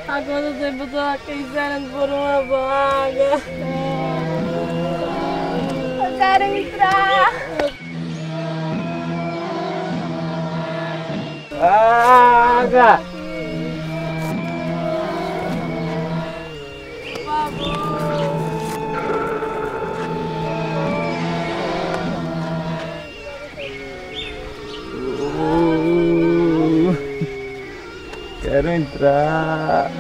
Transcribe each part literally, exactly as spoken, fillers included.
Há quanto tempo eu tô aqui esperando por uma vaga? Eu quero entrar! Vaga! Por favor! Uh, quero entrar.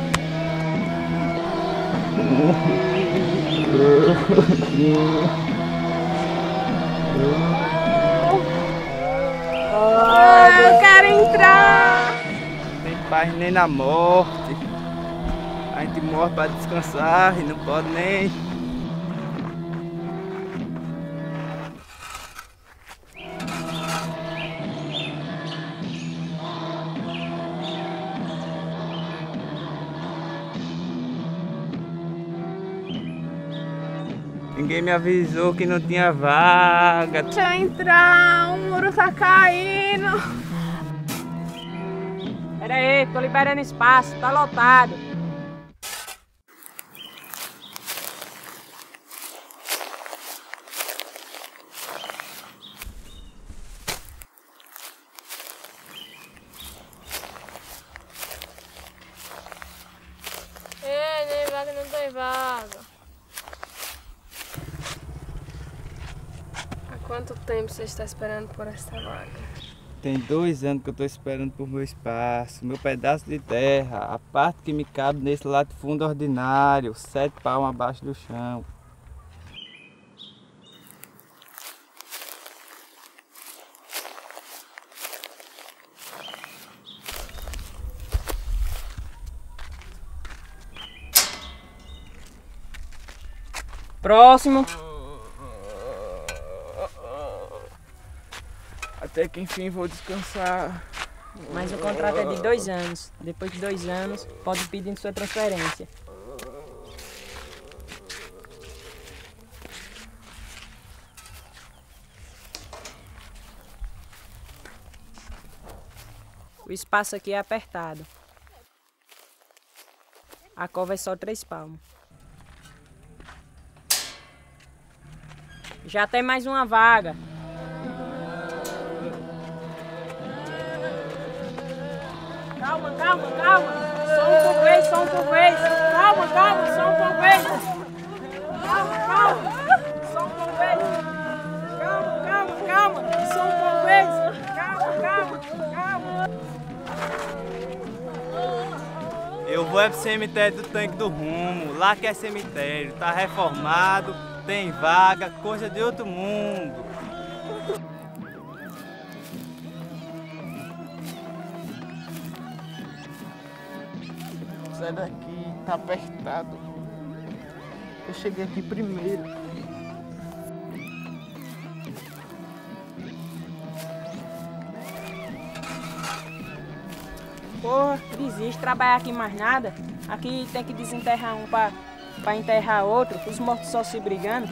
Ah, eu quero entrar! Não tem paz nem na morte. A gente morre para descansar e não pode nem. Ninguém me avisou que não tinha vaga. Deixa eu entrar, o muro tá caindo. Pera aí, tô liberando espaço, tá lotado. Ei, tem vaga, não tem vaga. Há quanto tempo você está esperando por esta vaga? Tem dois anos que eu estou esperando por meu espaço, meu pedaço de terra, a parte que me cabe nesse latifúndio ordinário, sete palmos abaixo do chão. Próximo. Até que enfim vou descansar. Mas o contrato é de dois anos. Depois de dois anos, pode pedir sua transferência. O espaço aqui é apertado. A cova é só três palmos. Já tem mais uma vaga. Calma, calma, calma. Só um por vez, só um por vez. Calma, calma, só um por vez. Calma, calma. Só um por vez. Calma, calma, calma. Só um por vez. Calma, calma, calma. Eu vou é pro cemitério do Tanque do Rumo, lá que é cemitério, tá reformado, tem vaga, coisa de outro mundo. Sai daqui, tá apertado. Eu cheguei aqui primeiro. Porra, desiste, trabalhar aqui mais nada. Aqui tem que desenterrar um pra, pra enterrar outro, os mortos só se brigando.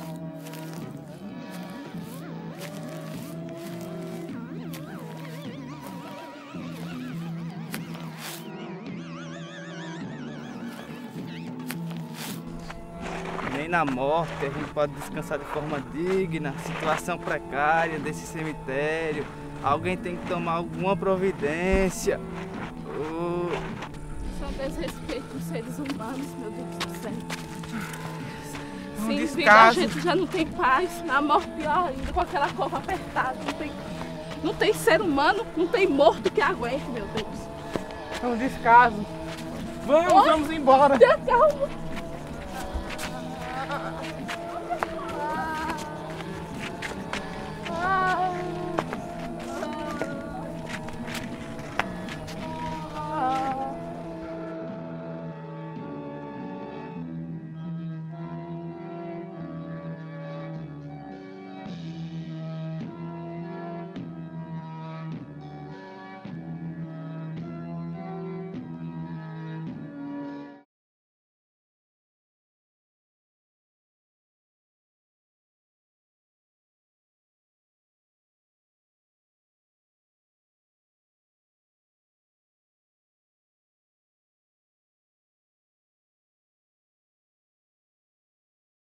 Nem na morte a gente pode descansar de forma digna, situação precária desse cemitério. Alguém tem que tomar alguma providência. Oh. Só desrespeito os seres humanos, meu Deus do céu. Um Sem descaso. vida a gente já não tem paz, na morte pior ainda, com aquela cova apertada. Não tem, não tem ser humano, não tem morto que aguente, meu Deus. É um descaso. Vamos, Oi? vamos embora. Calma. Ah.